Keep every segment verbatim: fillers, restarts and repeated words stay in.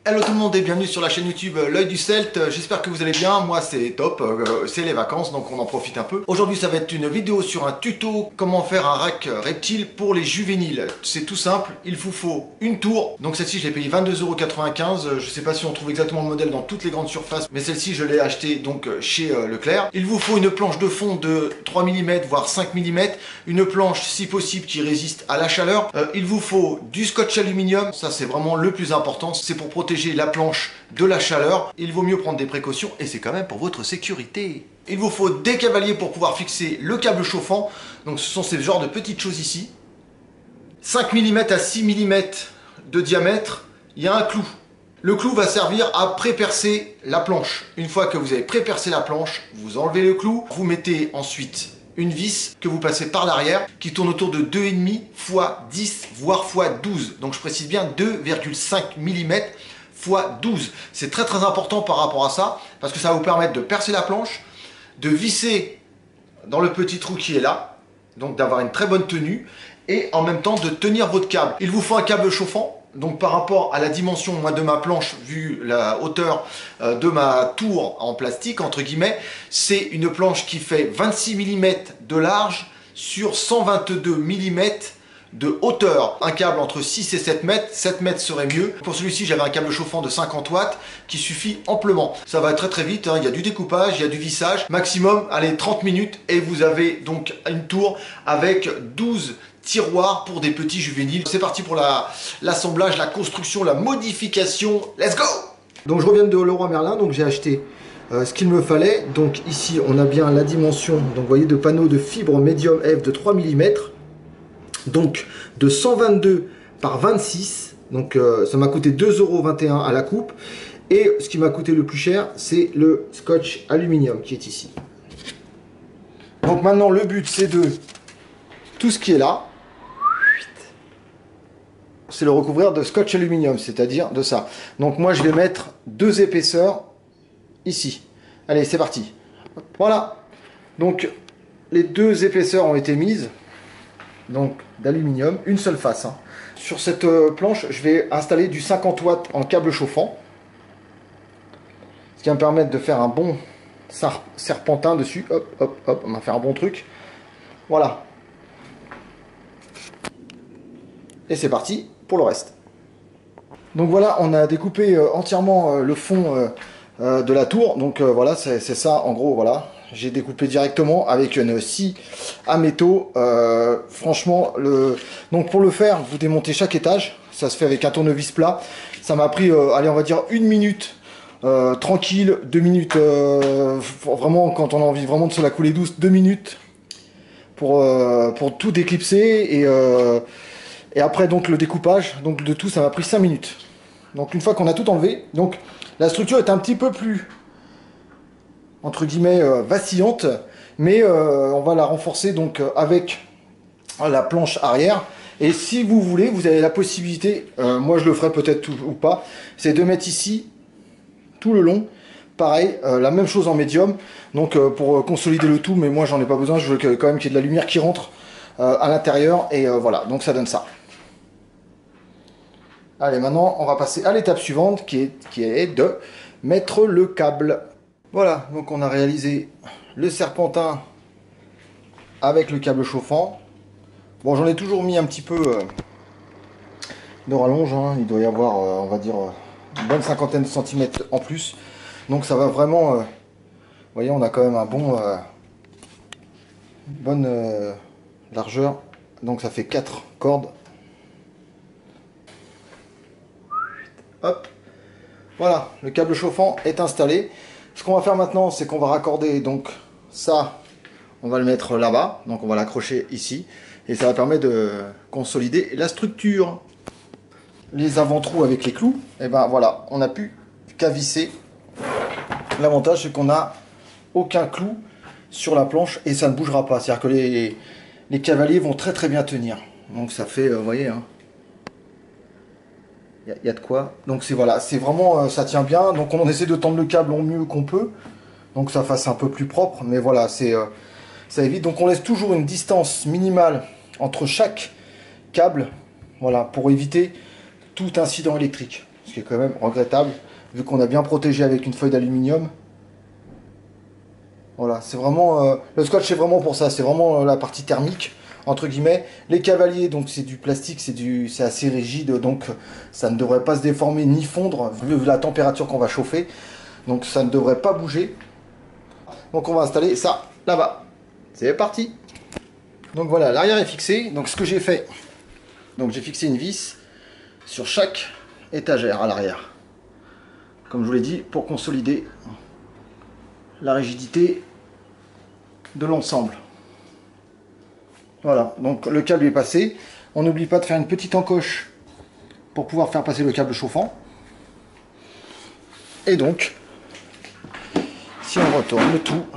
Hello tout le monde et bienvenue sur la chaîne YouTube L'Oeil du Celte. J'espère que vous allez bien, moi c'est top, euh, c'est les vacances donc on en profite un peu. Aujourd'hui ça va être une vidéo sur un tuto comment faire un rack reptile pour les juvéniles. C'est tout simple, il vous faut une tour, donc celle-ci je l'ai payée vingt-deux euros quatre-vingt-quinze. Je sais pas si on trouve exactement le modèle dans toutes les grandes surfaces, mais celle-ci je l'ai achetée donc chez euh, Leclerc. Il vous faut une planche de fond de trois millimètres voire cinq millimètres, une planche si possible qui résiste à la chaleur. Euh, il vous faut du scotch aluminium, ça c'est vraiment le plus important, c'est pour protéger la planche de la chaleur. Il vaut mieux prendre des précautions et c'est quand même pour votre sécurité. Il vous faut des cavaliers pour pouvoir fixer le câble chauffant. Donc ce sont ces genres de petites choses ici. cinq millimètres à six millimètres de diamètre. Il y a un clou. Le clou va servir à pré-percer la planche. Une fois que vous avez pré-percé la planche, vous enlevez le clou. Vous mettez ensuite une vis que vous passez par l'arrière qui tourne autour de deux virgule cinq fois dix voire fois douze. Donc je précise bien deux virgule cinq millimètres fois douze. C'est très très important par rapport à ça parce que ça va vous permettre de percer la planche, de visser dans le petit trou qui est là, donc d'avoir une très bonne tenue et en même temps de tenir votre câble. Il vous faut un câble chauffant. Donc par rapport à la dimension moi, de ma planche, vu la hauteur euh, de ma tour en plastique, entre guillemets, c'est une planche qui fait vingt-six millimètres de large sur cent vingt-deux millimètres de hauteur. Un câble entre six et sept mètres, sept mètres serait mieux. Pour celui-ci, j'avais un câble chauffant de cinquante watts qui suffit amplement. Ça va très très vite, hein. Il y a du découpage, il y a du vissage. Maximum, allez, trente minutes et vous avez donc une tour avec douze tiroirs pour des petits juvéniles. C'est parti pour l'assemblage, la, la construction, la modification. Let's go! Donc je reviens de Leroy Merlin, donc j'ai acheté euh, ce qu'il me fallait. Donc ici on a bien la dimension, donc vous voyez, de panneau de fibre médium F de trois millimètres. Donc de cent vingt-deux par vingt-six. Donc euh, ça m'a coûté deux euros vingt et un à la coupe. Et ce qui m'a coûté le plus cher, c'est le scotch aluminium qui est ici. Donc maintenant le but c'est de tout ce qui est là, c'est le recouvrir de scotch aluminium, c'est-à-dire de ça. Donc moi je vais mettre deux épaisseurs ici. Allez, c'est parti. Voilà. Donc les deux épaisseurs ont été mises, donc d'aluminium, une seule face. Hein. Sur cette euh, planche, je vais installer du cinquante watts en câble chauffant, ce qui va me permettre de faire un bon serpentin dessus. Hop, hop, hop, on va faire un bon truc. Voilà. Et c'est parti pour le reste. Donc voilà, on a découpé euh, entièrement euh, le fond euh, euh, de la tour. Donc euh, voilà, c'est ça en gros, voilà. J'ai découpé directement avec une scie à métaux. Euh, franchement, le... donc pour le faire, vous démontez chaque étage. Ça se fait avec un tournevis plat. Ça m'a pris, euh, allez, on va dire une minute. Euh, tranquille, deux minutes. Euh, vraiment, quand on a envie vraiment de se la couler douce, deux minutes pour, euh, pour tout déclipser. Et... Euh, Et après donc le découpage, donc de tout ça m'a pris cinq minutes. Donc une fois qu'on a tout enlevé, donc la structure est un petit peu plus entre guillemets euh, vacillante, mais euh, on va la renforcer donc euh, avec la planche arrière. Et si vous voulez, vous avez la possibilité, euh, moi je le ferai peut-être ou pas, c'est de mettre ici tout le long. Pareil, euh, la même chose en médium, donc euh, pour consolider le tout, mais moi j'en ai pas besoin, je veux quand même qu'il y ait de la lumière qui rentre euh, à l'intérieur, et euh, voilà, donc ça donne ça. Allez, maintenant, on va passer à l'étape suivante, qui est, qui est de mettre le câble. Voilà, donc on a réalisé le serpentin avec le câble chauffant. Bon, j'en ai toujours mis un petit peu euh, de rallonge, hein. Il doit y avoir, euh, on va dire, euh, une bonne cinquantaine de centimètres en plus. Donc ça va vraiment, euh, vous voyez, on a quand même un bon, euh, une bonne euh, largeur. Donc ça fait quatre cordes. Hop, voilà, le câble chauffant est installé. Ce qu'on va faire maintenant, c'est qu'on va raccorder donc ça, on va le mettre là-bas, donc on va l'accrocher ici, et ça va permettre de consolider la structure. Les avant-trous avec les clous, et ben voilà, on n'a plus qu'à visser. L'avantage, c'est qu'on n'a aucun clou sur la planche et ça ne bougera pas. C'est-à-dire que les, les cavaliers vont très très bien tenir. Donc ça fait, euh, vous voyez, hein. Il y a de quoi. Donc c'est voilà, c'est vraiment, euh, ça tient bien. Donc on essaie de tendre le câble au mieux qu'on peut. Donc ça fasse un peu plus propre. Mais voilà, c'est euh, ça évite. Donc on laisse toujours une distance minimale entre chaque câble. Voilà, pour éviter tout incident électrique. ce qui est quand même regrettable, vu qu'on a bien protégé avec une feuille d'aluminium. Voilà, c'est vraiment... Euh, le scotch c'est vraiment pour ça, c'est vraiment euh, la partie thermique, entre guillemets. Les cavaliers, donc c'est du plastique, c'est du, c'est assez rigide, donc ça ne devrait pas se déformer ni fondre, vu la température qu'on va chauffer. Donc ça ne devrait pas bouger. Donc on va installer ça là-bas. C'est parti. Donc voilà, l'arrière est fixé. Donc ce que j'ai fait, donc j'ai fixé une vis sur chaque étagère à l'arrière. Comme je vous l'ai dit, pour consolider la rigidité de l'ensemble. Voilà, donc le câble est passé. On n'oublie pas de faire une petite encoche pour pouvoir faire passer le câble chauffant. Et donc, si on retourne le tout,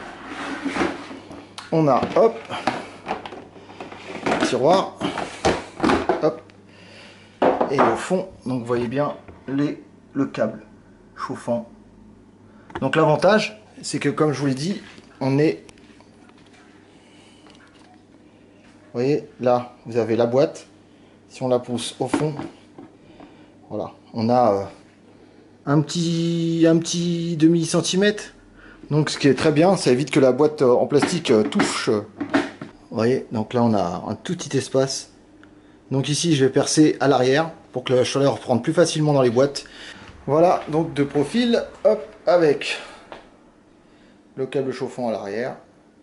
on a, hop, tiroir, hop, et au fond, donc vous voyez bien les, le câble chauffant. Donc l'avantage, c'est que comme je vous l'ai dit, on est, vous voyez, là, vous avez la boîte. Si on la pousse au fond, voilà, on a euh, un petit, un petit demi centimètre. Donc ce qui est très bien, ça évite que la boîte en plastique touche. Vous voyez, donc là on a un tout petit espace. Donc ici je vais percer à l'arrière pour que la chaleur rentre plus facilement dans les boîtes. Voilà, donc de profil, hop, avec le câble chauffant à l'arrière.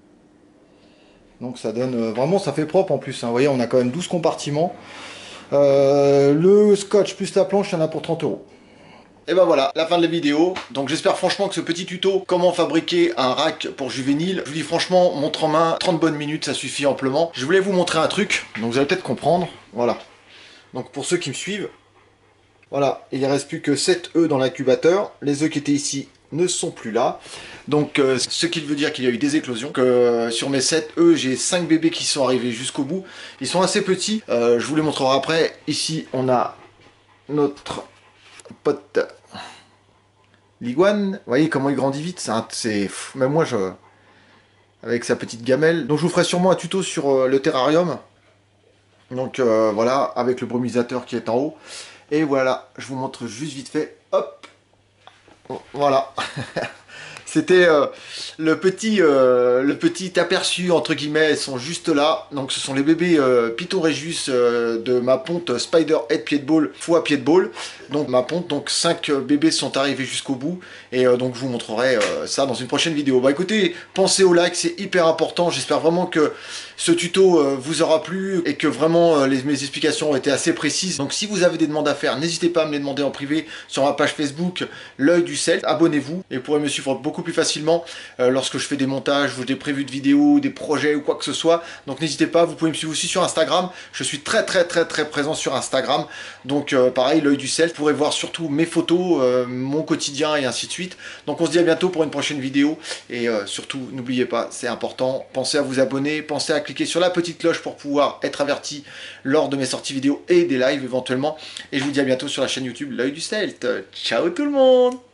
Donc ça donne, euh, vraiment ça fait propre en plus, hein. Vous voyez, on a quand même douze compartiments. Euh, le scotch plus la planche, il y en a pour trente euros. Et ben voilà, la fin de la vidéo. Donc j'espère franchement que ce petit tuto, comment fabriquer un rack pour juvénile, je vous dis franchement, montre en main, trente bonnes minutes, ça suffit amplement. Je voulais vous montrer un truc, donc vous allez peut-être comprendre. Voilà. Donc pour ceux qui me suivent, voilà, il ne reste plus que sept œufs dans l'incubateur. Les œufs qui étaient ici ne sont plus là. Donc euh, ce qui veut dire qu'il y a eu des éclosions. Que euh, sur mes sept œufs, j'ai cinq bébés qui sont arrivés jusqu'au bout. Ils sont assez petits, euh, je vous les montrerai après. Ici, on a notre pote l'iguane, vous voyez comment il grandit vite, c'est même moi je avec sa petite gamelle. Donc je vous ferai sûrement un tuto sur euh, le terrarium. Donc euh, voilà, avec le brumisateur qui est en haut. Et voilà, je vous montre juste vite fait. Hop, voilà. C'était euh, le petit euh, le petit aperçu entre guillemets, ils sont juste là. Donc ce sont les bébés euh, Python Regius euh, de ma ponte Spider Head Pied de Ball fois Pied de Ball. Donc ma ponte, donc cinq bébés sont arrivés jusqu'au bout. Et euh, donc je vous montrerai euh, ça dans une prochaine vidéo. Bah écoutez, pensez au like, c'est hyper important. J'espère vraiment que ce tuto euh, vous aura plu et que vraiment euh, les, mes explications ont été assez précises. Donc si vous avez des demandes à faire, n'hésitez pas à me les demander en privé sur ma page Facebook, l'œil du Celte. Abonnez-vous et vous pourrez me suivre beaucoup plus facilement euh, lorsque je fais des montages ou des prévus de vidéos, des projets ou quoi que ce soit. Donc n'hésitez pas, vous pouvez me suivre aussi sur Instagram. Je suis très très très très présent sur Instagram. Donc euh, pareil, l'œil du Celte. Vous pourrez voir surtout mes photos, euh, mon quotidien et ainsi de suite. Donc on se dit à bientôt pour une prochaine vidéo. Et euh, surtout, n'oubliez pas, c'est important, pensez à vous abonner, pensez à cliquer sur la petite cloche pour pouvoir être averti lors de mes sorties vidéo et des lives éventuellement. Et je vous dis à bientôt sur la chaîne YouTube l'œil du Celte. Ciao tout le monde!